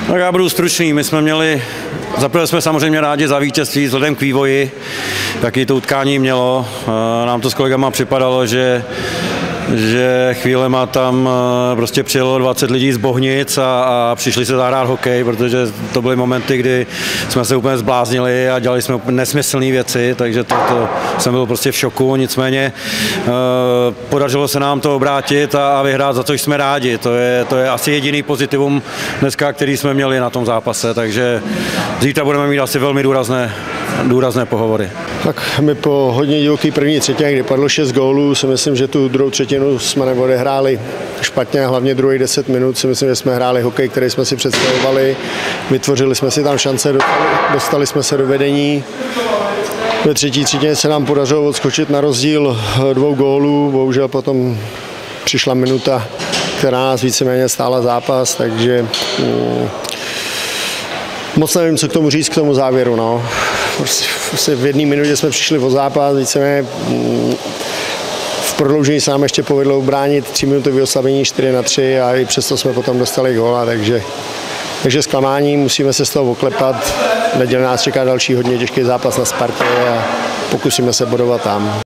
Tak já budu stručný. My jsme měli, zaprvé jsme samozřejmě rádi za vítězství vzhledem k vývoji, jaký to utkání mělo. Nám to s kolegama připadalo, že chvílema tam prostě přijelo 20 lidí z Bohnic a přišli se zahrát hokej, protože to byly momenty, kdy jsme se úplně zbláznili a dělali jsme nesmyslné věci, takže to jsem byl prostě v šoku, nicméně podařilo se nám to obrátit a vyhrát, za což jsme rádi. To je asi jediný pozitivum dneska, který jsme měli na tom zápase, takže zítra budeme mít asi velmi důrazné pohovory. Tak my po hodně divoký první třetině, kdy padlo 6 gólů, si myslím, že tu druhou třetinu jsme neodehráli špatně, hlavně druhých 10 minut si myslím, že jsme hráli hokej, který jsme si představovali, vytvořili jsme si tam šance, dostali jsme se do vedení. Ve třetí třetině se nám podařilo odskočit na rozdíl 2 gólů, bohužel potom přišla minuta, která nás víceméně stála zápas, takže moc nevím, co k tomu říct, k tomu závěru. No. Prostě v jedné minutě jsme přišli o zápas, víceméně v prodloužení se nám ještě povedlo ubránit 3-minutové oslabení 4-3 a i přesto jsme potom dostali góla, takže zklamání, musíme se z toho oklepat. Neděle nás čeká další hodně těžký zápas na Spartě a pokusíme se bodovat tam.